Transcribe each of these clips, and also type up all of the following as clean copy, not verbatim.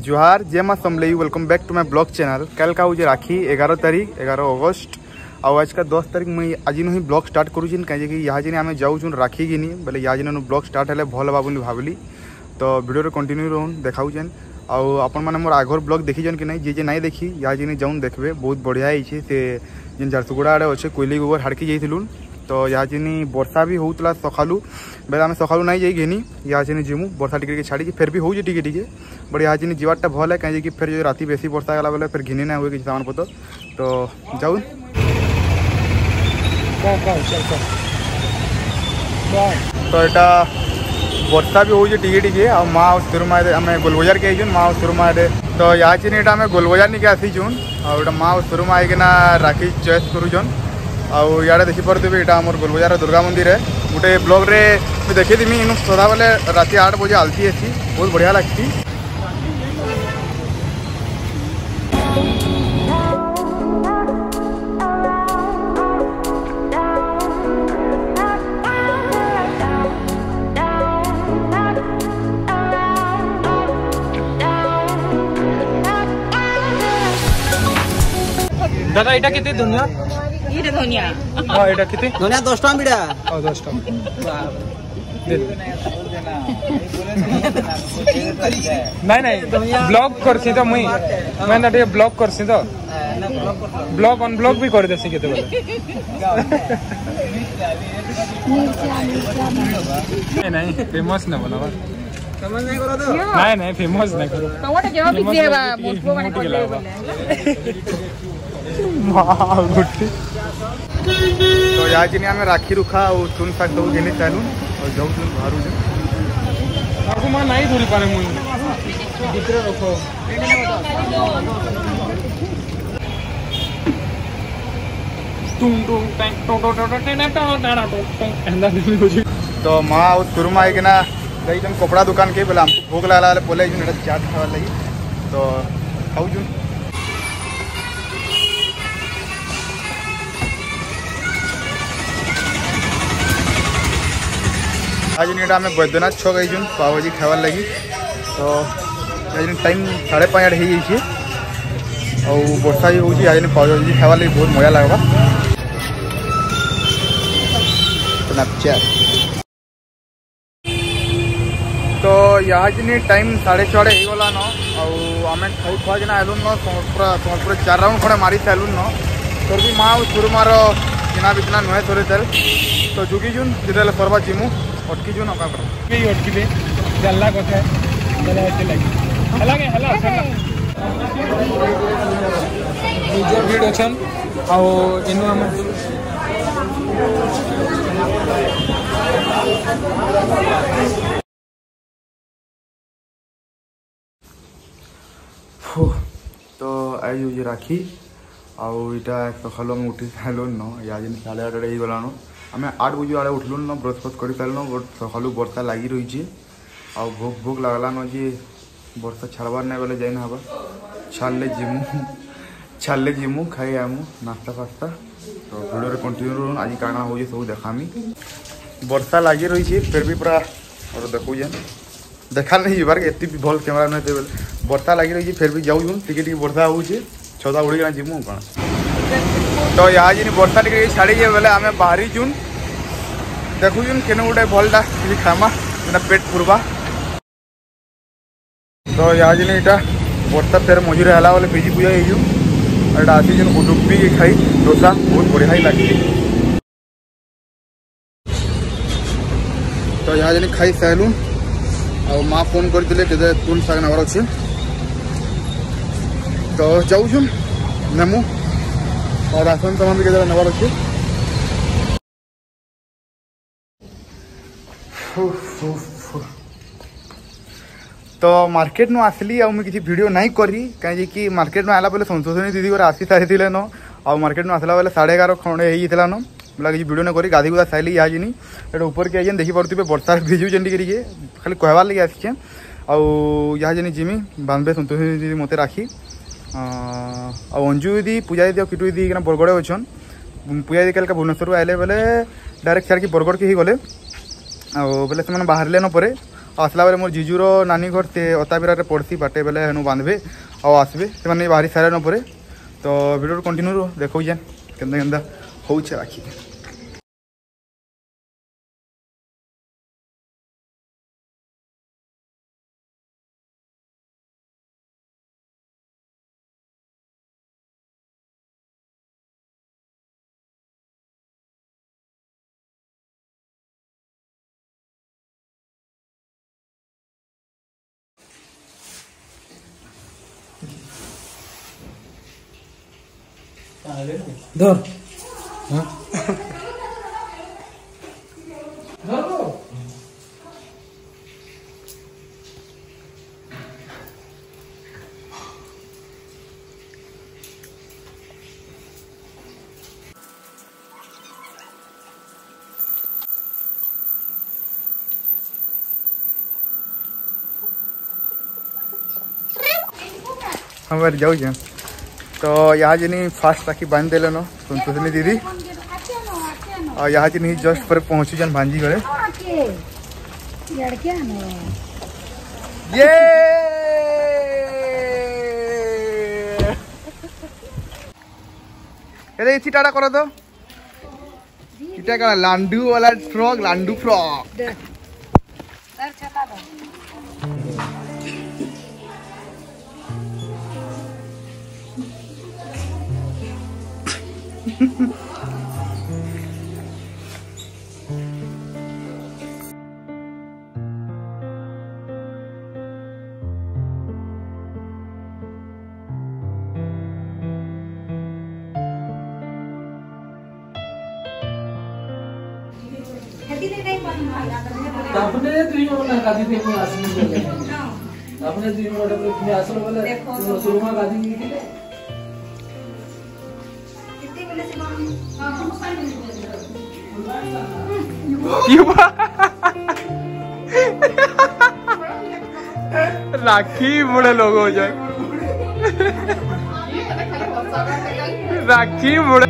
जोहार जय माँ Samalei welcome back to my blog channel. कल का हूँ राखी 11 तारीख 11 अगस्त और आज का 10 तारीख मुझे आज ही ब्लॉग स्टार्ट करूँ कहीं यहाँ जिन आम जाऊँ राखी कि बोले यहाँ जिन ब्लॉग स्टार्ट है भल हाँ बोली भाविली तो वीडियो कंटिन्यू रहूँ देखाऊन आउ आपण मैंने मोर आगर ब्लॉग देखीजन कि नहीं जी नहीं देखी यहाँ जिन जाऊँ देखबे बहुत बढ़िया है से जिन झारसुगुड़ा आड़े अच्छे कोयली गोबर हाड़की जाइलु तो यहाँ जिन वर्षा भी होता सकालू बेले आम सकालू नहीं जाई घेनी यहाँ जिन जीमु वर्षा टिके छाड़ी फिर भी हो टिके बट यहाँ जिन जीवाटा भल है कहीं फिर जो राति बेसी वर्षा गला बेले फिर घिनी ना हुए किसी सामान पतर तो जाऊ तो यहाँ वर्षा भी हो टिके आ माँ सुरमा आम गोलबजार के आईचुन माँ सुरमा तो यहाँ चिन यहाँ आम गोलबजार निके आसीचुन और माँ सुरमा आईकिना राखी चॉइस करुचन आउ इे देखिपे यहाँ आम गोलबजार दुर्गा मंदिर है गोटे ब्लॉग रे देखी थी इन सदा बेले राति 8 बजे आलती आसी बहुत बढ़िया लगती। दादा एटा कितने दुनिया ये धनिया हां एटा कितने दुनिया 10 टका बिड़ा 10 टका नहीं ब्लॉग करसी तो मुई मैं ना ब्लॉग करसी तो ब्लॉग ऑन ब्लॉग भी कर देसी केते बोले नहीं फेमस ना बोला समझ नहीं करो तो नहीं फेमस नहीं करो तो व्हाट क्या बिजी है बा मुझको मैंने कर बोले तो यहाँ जिन आम राखी रुखा और चुन शाक सब घेनी चालू और जाऊँ बाहर आपको मां नहीं धुल पारे मुई भीतर रखो तो माँ और सुरमा आई ना गई कपड़ा दुकान के बोले हमको भोग लगा बोले चाट खावा लगी तो खाऊ आज यहाँ आम बैद्यनाथ छक आई पाव भाजी खावार लगी तो टाइम 5:30 हो वर्षा भी होगी आज पाव भाजी खावार लगी बहुत मजा लगवा तो यहाँ जिन टाइम 4:30 होगला न आम खाई खुआ किना आलु न समलपुर 4 राउंड खड़े मारी सालु न फिर भी माँ सुरमार किना बिचना नुहे थोड़े तेल तो जुगीजुन जिते सरवा जीमु अटकी जो नका अटकिले जानला कथा चला ऐसे लगी हलागे हला मेजर भीड़ अछन आ इनु हम तो आज ये राखी आउ इटा सकाल हम उठी सारू न या 8:30 गलान आम 8 बजे आड़े उठलु न ब्रश फ्रश कर सारूँ बट सकालू वर्षा लगी रही आ भोग भोग लगला न जे वर्षा छाड़बार नहीं बोले जाइन हवा छाड़ले जीमु खाई आमु नास्ता फास्ता तो वीडियो कंटिन्यू रहूँ आज काना हो सब देखामी वर्षा लगी रही फिर भी पूरा और देखू देखा नहीं जीवार एत भी भल कैमेरा नहीं बोले वर्षा लगी रही फिर भी जाऊँ टिके वर्षा हो छता उड़ीना जीमु कौन तो यहाँ जिन वर्षा टिके छाड़ी बोले आम बाहरी जुन देखुन केन गोटे भलटा खामा पेट पुरवा तो यहाँ जिन यहाँ वर्षा फिर मझे है बोले भिजी पूजा हो आसी जो डुबी खाई डोसा बहुत बढ़िया ही लगी तो यहाँ जिन खाई सारू आ माँ फोन करते तुन शाग नगर अच्छे तो जाऊँ नेमु और राशन सामान भी केते नबार अच्छे तो मार्केट नु आसली आ मुझे किसी वीडियो नहीं करी कहीं कि मार्केट में आला बेले संतोषनी दीदी गोटे आसी सारी न आ मार्केट में आसला बेले 11:30 खंडे होता न बोला किसी वीडियो नहीं करी गाधी गुदा साइली यहाँ जिनी ये ऊपर के आइए देखी पारे वर्षा भिजुन टे खाली कहबार लगे आसी यहाँ जिनी जिमी बांधे संतोषनी दीदी मत राखी अंजु दीदी पूजा दीदी और किटू दीदी बरगड़े अच्छन पूजा दीदी कल भुवनेश्वर आए बोले डायरेक्ट छाड़ बरगड़ के ही गले बोले से बाहर न पर आसला बेले मोर जीजूर नानी घर से अताबिरा पड़सी बाटे बेले हेनु बांधबे और आसबे से बाहरी सारे पर तो वीडियो कंटिन्यू देखो जेन केंदा केंदा होउछे राखी। धर हाँ धर लो हम जाऊ जे तो यहाँ जिनी फास्ट राखी बांध देले न सुनतुनी दीदी और यहाँ जिनी जस्ट पर पहुंची जन भांजी घरे ये ये चिटाड़ा करो तो चिटा का लांडू वाला फ्रॉक लांडू फ्रॉक अपने तुम ना गादी पे को आसनी बोले अपने तुम मोटे पे तुम्हें आसलो बोले शुरू में गादी नहीं थी कितने बोले से राखी बड़े लोग हो जाए राखी बड़े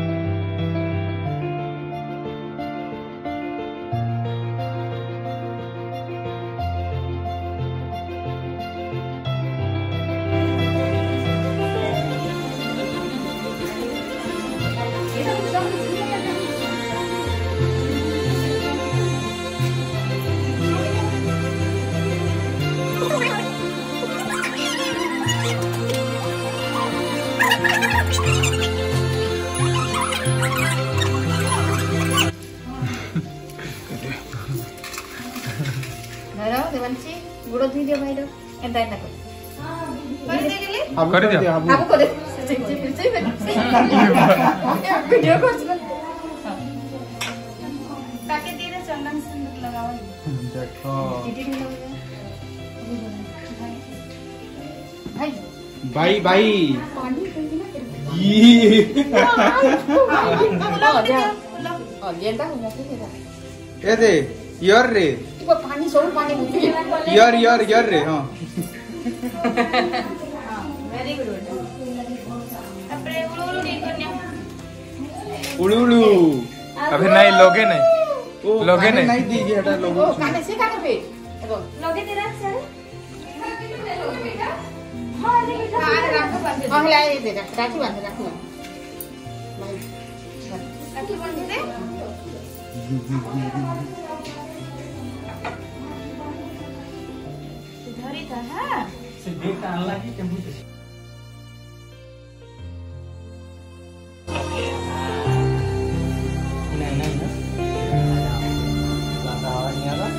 देवांशी गुड़ धुई दियो भाई एंता एंता कर कर दिया आपको कर दे वीडियो कर काके दे रे चंदन सिंदूर लगाओ देखो भाई बाई बाई पानी लेंदा हो मत ए दे यार रे वो पानी सब पानी यार यार यार रे हां वेरी गुड अपने उलू नहीं करने उलू अभी नहीं लोगे नहीं लोगे नहीं नहीं दीजिए हटा लोगो काने से काने पे लोगे तेरा सर हां ले बेटा राखो बांध दे हां ले दे राखी बांध राखी राखी बांध दे धरी था हां से देख का अल्लाह की टेम्पू नहीं बतावनिया था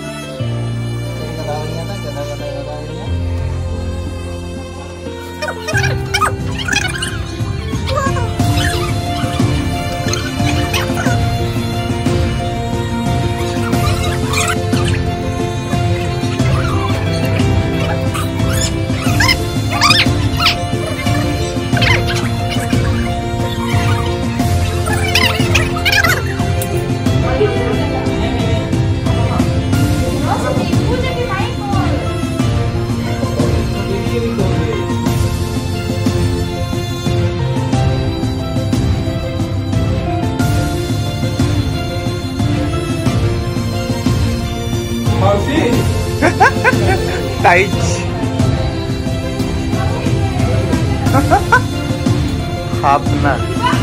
टाइट हाफ ना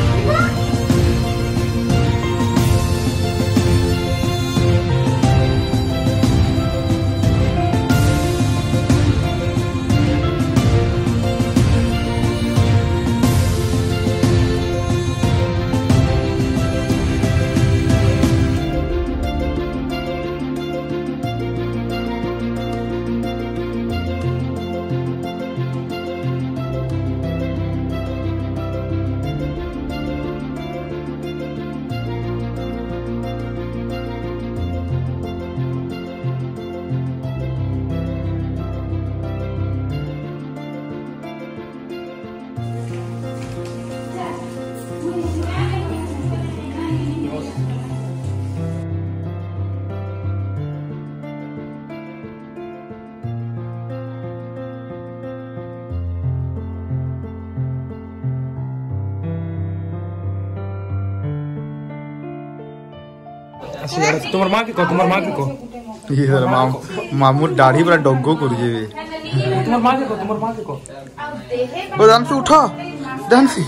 तुम्हार माँ के को ये सर मामूर दाढ़ी पूरा डॉगो कर जे तुम्हार माँ के को ओ ध्यान से उठा ध्यान से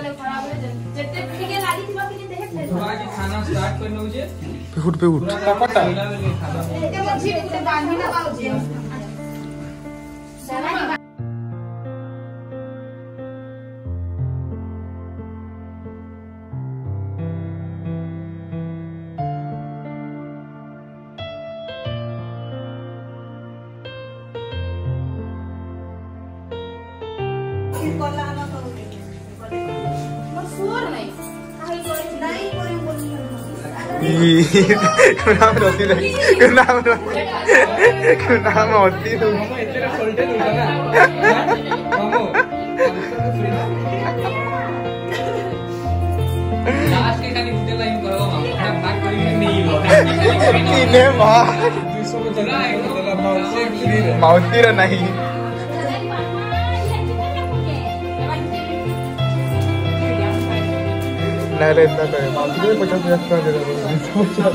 खाना स्टार्ट करनो जे पे उठ पकटा नाम होती माउती नहीं नहीं इतना करे माउती 50,000 दे दो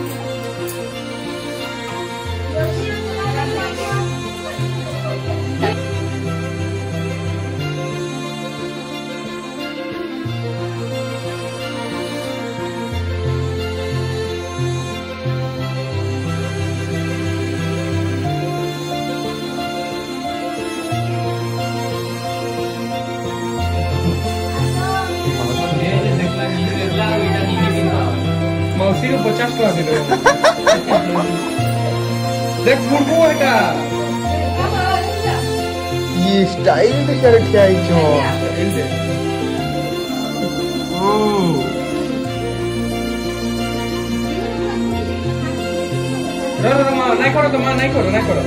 मौसी को 50 टका दे दो देख मुर्गो है ये स्टाइल तो चल क्या है जो नहीं करो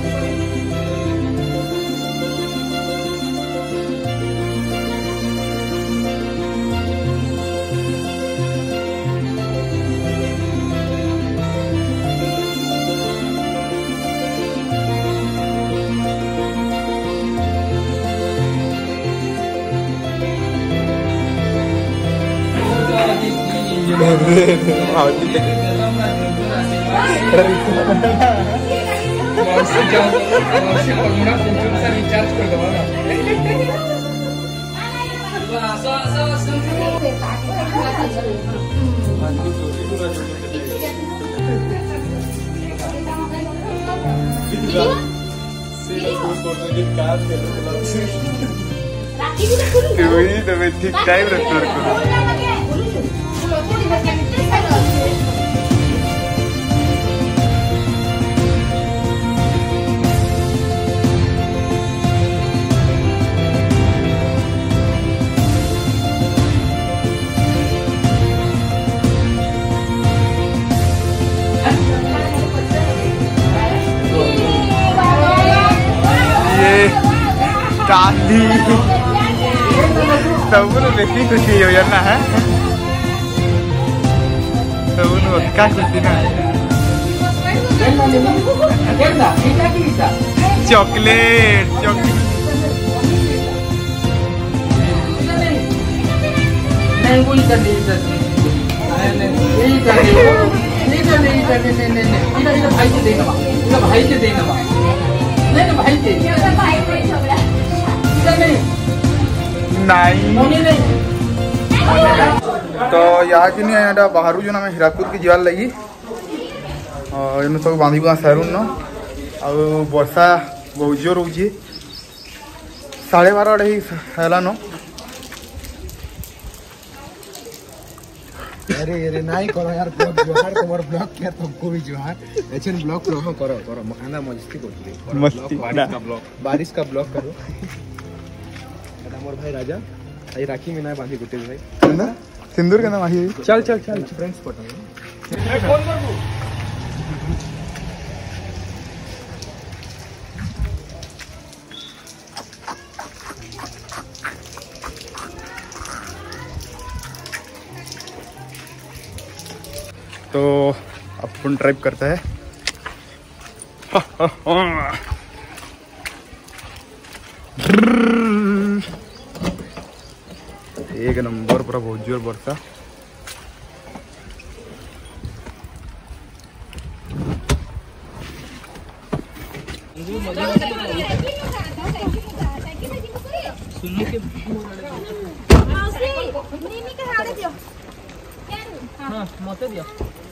रिचार्ज कर दो ठीक टाइम रेस्टोर करो चांदी सब बेसी खुशी हो जाना है सब क्या खुशी ना चॉकलेट भाई के देना भाई के देना नहीं भाई के नहीं तो यहाँ कि नहीं बाहर जो ना हीराकुद की जीवार लगी इन सब बांधी बुआ सारूँ न आ वर्षा बहुत जोर हो 12:30 आड़े है न अरे नहीं करो यार जोहार तुम्हारे ब्लॉग किया तुमको भी जोहार एचएन ब्लॉग करो करो करो मखाना मस्ती करते मस्ती बारिश का ब्लॉग करो मोर भाई राजा आई राखी में ना बांधी गुटे भाई ना सिंदूर के नाम आई चल चल चल फ्रेंड्स पटा कौन करबो तो अपन ड्राइव करता है एक नंबर पूरा बहुत जोर वर्षा मत दियो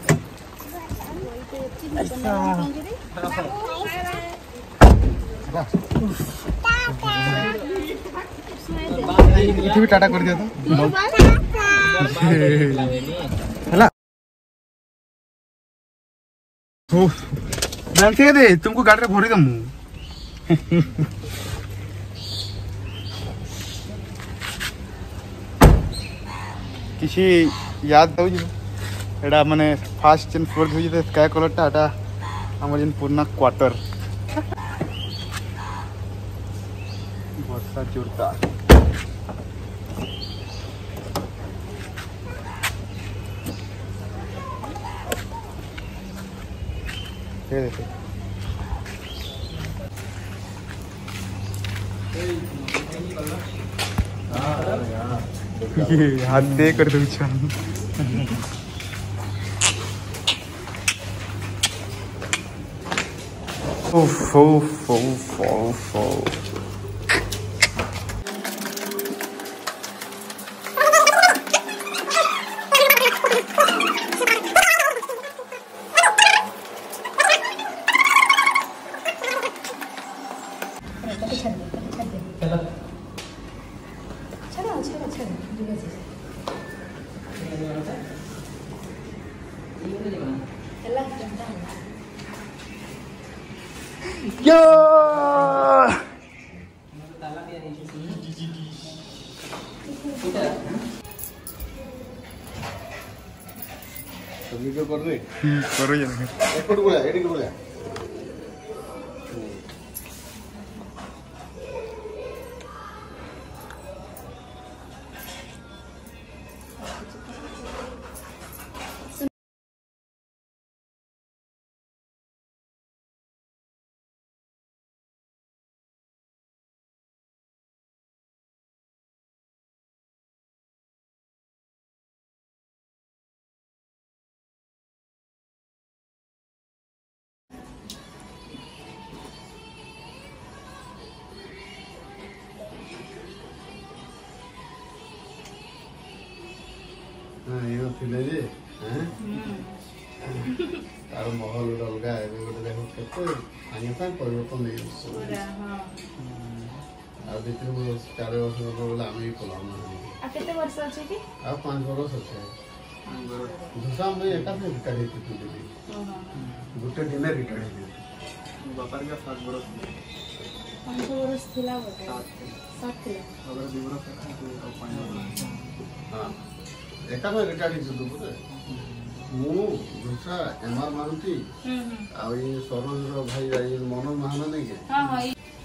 इथे भी टाटा कर दिया तो हला हो जानते दे तुमको गाड़ी रे भरी दमु किसी याद दउ जी एडा माने फास्ट जेन फ्लोर होई जे स्काई कलरटा एटा हमर जेन पुरना क्वार्टर वर्षा जोरदार ये देखो ये हाथ दे कर दो वीडियो कर रहे करो ये एडिट बोला एडिट बोला ये फिले जे हैं तार महल अलगा है गोटे देखो केते आगे तक परिवर्तन नहीं हां आ भीतर वो 4 वर्ष बोला हम ही पलाम आ केते वर्ष अछि कि आ 5 वर्ष अछि दूसरा में एका से रिटायर हेतु दिली गोटे दिन रिटायर हेतु बापर का 7 वर्ष 5 वर्ष थिला बोले 7 थिला अगर 2 वर्ष का 5 वर्ष हां एका में रिटायर हेतु बोले मु दूसरा एमआर मानती आ ये सरोज भाई आई मनोज महाना नहीं के हां हां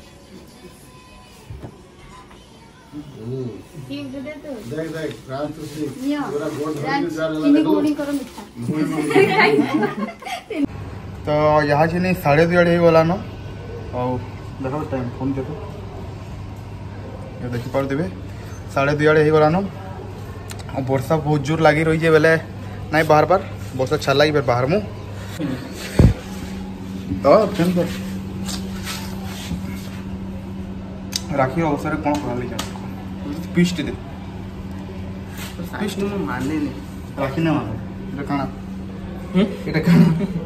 ठीक दे तो देख देख राम तुसी पूरा गोल धरी जा लगा कोनी करो मिठा तो यहाँ से नहीं 2:30 अड़े गला न और देखो टाइम फोन देखो ये देखी पार देवे 2:30 अड़े गला न और वर्षा बहुत जोर लगी रही है बेले नहीं बाहर पर बहुत अच्छा लगी फिर बाहर मुँह राखी अवसर कौन करा पिस्ट दे माने राखी ना माने এটা কানা এটা কানা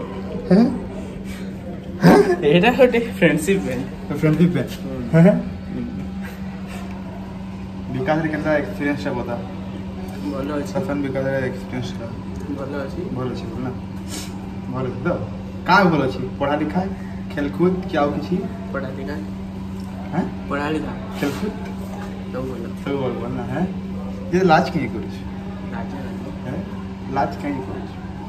এটা হটে ফ্রেন্ডশিপ ব্যান্ড फ्रेंडशिप पे विकास रे केनता एक्सपीरियंस है बता ভালো আছে सफन विकास रे एक्सपीरियंस का ভালো আছে भल अछि ना भल अछि तो का भल अछि पढ़ा लिखा खेलकूद क्या हो किछि पढ़ा लिखा हैं पढ़ा लिखा खेलकूद तो बोलो सब बोल ना है ये लाज के करिस राजा है लाज के करिस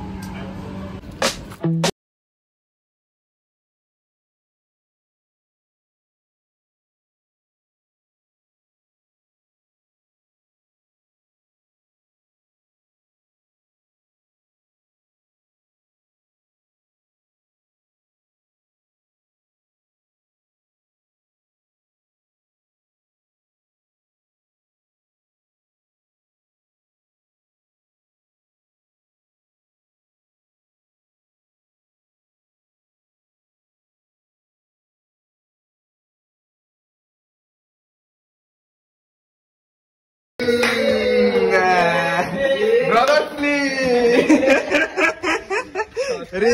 अरे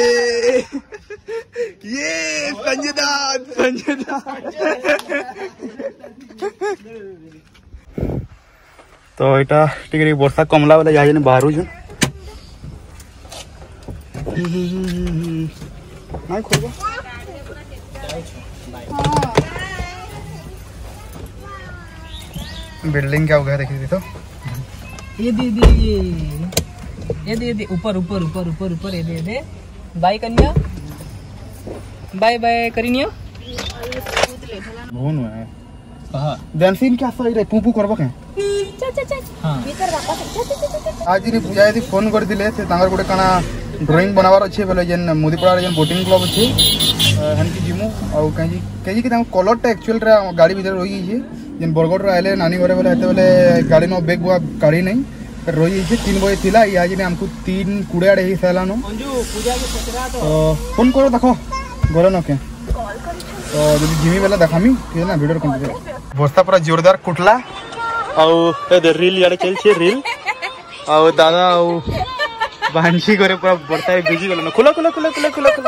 ये संजय दत्त तो এটা টিকে বর্ষা কমলা বেলা যাই বাহারু ছু নাই খোলবা बिल्डिंग क्या हो गया देखिए तो ये दे ऊपर ऊपर ऊपर ऊपर ऊपर ये दे बाय कन्या बाय बाय करिनियो भवन है कहां डांसिंग क्या सही रे पुपु करबो के हां आज रे पूजा यदि फोन कर दिले से तांगर गोटे काना ड्राइंग बनावार अच्छे बोले जेन मोदीपड़ा जेन बोटिंग क्लब अच्छे हनकी जिमु और कहीं कि तांग कलर टा एक्चुअल रे गाड़ी भीतर रही छे जेन बरगड़ रे आले नानी घरे बोले हेते बोले गाड़ी नो बैग बुआ गाड़ी नहीं रही छे 3 बजे थिला आज ने हमको 3:20 आड़े ही साला नो अंजू पूजा के सचरा तो फोन करो देखो गोरे न के तो जदी जिमी वाला देखामी ठीक है ना वीडियो कंटिन्यू वर्षा पूरा जोरदार कुटला और ए रील याडे चल छे रील और दादा और बांशी करे पूरा वर्षा बिजी गलो खुला खुला खुला खुला खुला खुला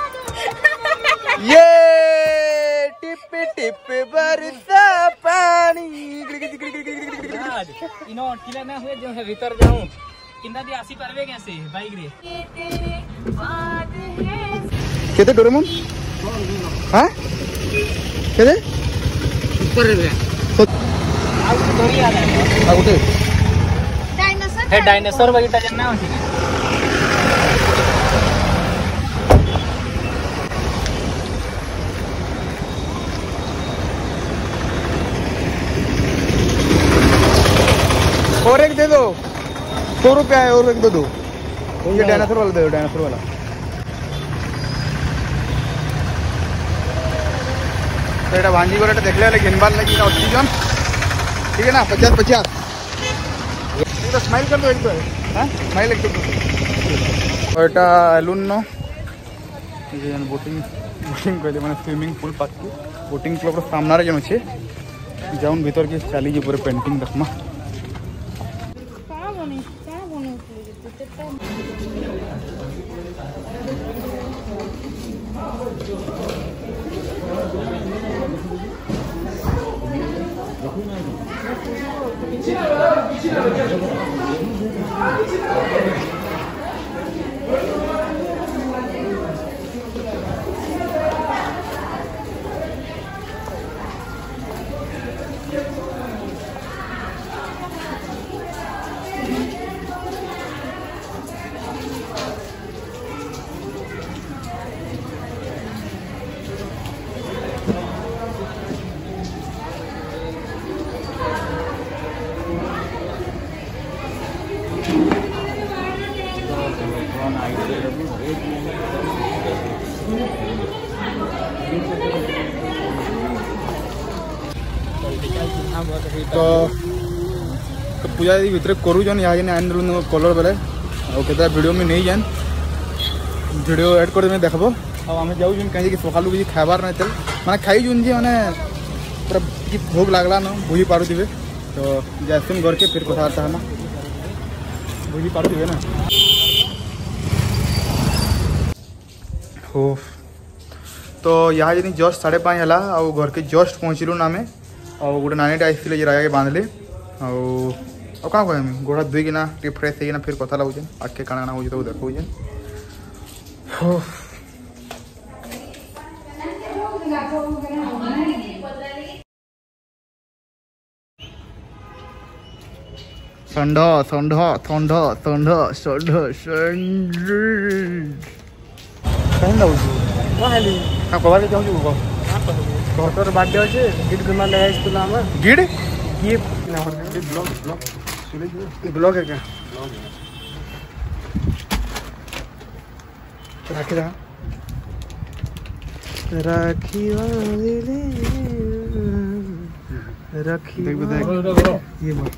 ये टिप टिप बरसा पानी इनो किला ना हुए जो है भीतर जाऊं किंदा दी आसी परवे कैसे बाइक रे केते डोरेमोन हां केते ऊपर रे आउ थोड़ी आ रहा है आउटे डायनासोर है डायनासोर बगीटा जन्ना होती है और एक दे दो 100 रुपया है और एक दे दो ये डायनासोर वाला दे दो डायनासोर वाला तो এটা ভাঞ্জি করে এটা দেখলে গেনবার লাগি না অক্সিজেন ठीक है ना 50 तो स्माइल कर दो एक बार हां स्माइल एक दो और এটা এলুন নো যে বোটিং কইলে মানে সুইমিং পুল পাচ্ছি বোটিং ক্লাব র সামনে রে যেন আছে যাউন ভিতর কি চালি যে পুরো পেন্টিং দেখমা तो पूजा भीतर करूँ यहाँ आन कलर बेले और केतरा वीडियो में नहीं जान वीडियो एड कर देखबो अब आम जाऊँ कहीं सका किसी खाबार ना तेल मैंने खाई जुन जी मैंने पूरा कि भोग लगला न बुझी पारे तो जैसे घर के फिर कथबार्ता है ना बुझी पारे ना हो तो यहाँ जी जस्ट 5:30 है और घर के जस्ट पहुँचलु ना आम और गोटे नानीटे आसते जे राजा बांधले और क्या कह गोड़ा धोईकिना फ्रेश होना फिर कथा लगुचे आगे काଣା हो देखुचे षंढ षंढ षंढ षंढ षंढ षंढ कहीं लगुच कबार जाऊँ तोर बर्थडे अच्छे गिफ्ट घुमा ले स्कूल में गिड ब्लॉग है क्या राखी रहा राखी राखी ये बोल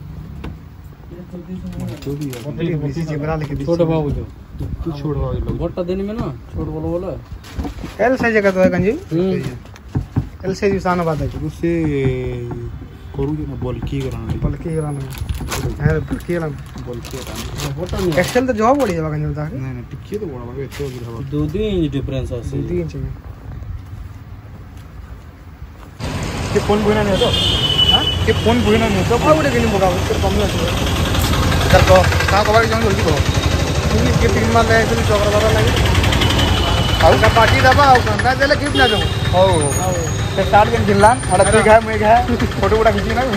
छोटा बाबू जो तू छोड़ बोटा देने में ना छोड़ बोलो एल साइज का तो है कंजी एल साइज सानो बात है उससे करू जो ना बल्कि कराना है बोटा नहीं एक्सेल तो जॉब बढ़िया कंजी होता है नहीं टिक्की तो बड़ा भाई तो गिरा 2 इंच डिफरेंस है 2 इंच में ये फोन बुना नहीं तो हां ये फोन बुना नहीं तो और बोले कि नहीं बोगा तो कम है कर को का कबार जाऊँ जल्दी को तुम के 3 माल ले ऐसे चौकर वाला लगे और का पार्टी दबा और कंगा देले गिफ्ट ना दो ओ ते स्टार्ट गेम खेलला और तू गया मैं गया फोटो वोटा खींची ना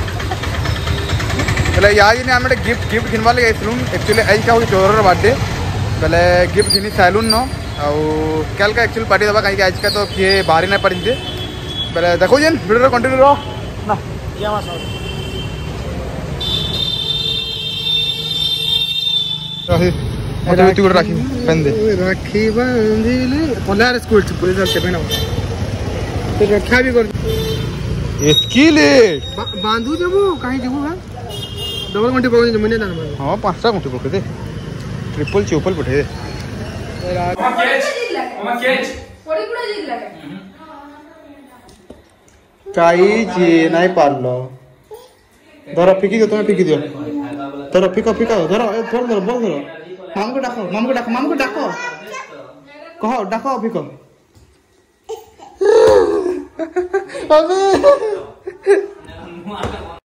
बोले यार ने हमें गिफ्ट घिनवा ले सैलून एक्चुअली आज का हो चोर बर्थडे बोले गिफ्ट घिनी सैलून न और कल का एक्चुअली पार्टी दबा कहीं आज का तो किए बाहर ना पड़ी बोले देखो जेन वीडियो कंटिन्यू रहो ना क्या मासा राखी राखी पहन दे राखी बांधिले पोलार स्कूल पुलिस से पहना तो रक्षा भी कर एतकी लेट बांधू जबो कहीं जबो है डबल घंटे पकड़ जमीने दान में हां 5टा घंटे पकड़ दे ट्रिपल चौपल पठे काई जी नहीं पारलो धर फिकी दो तुम्हें फिकी दियो धर फिका फिका धर धर बोल धर मामू को डाको कहो डाको फिको अबे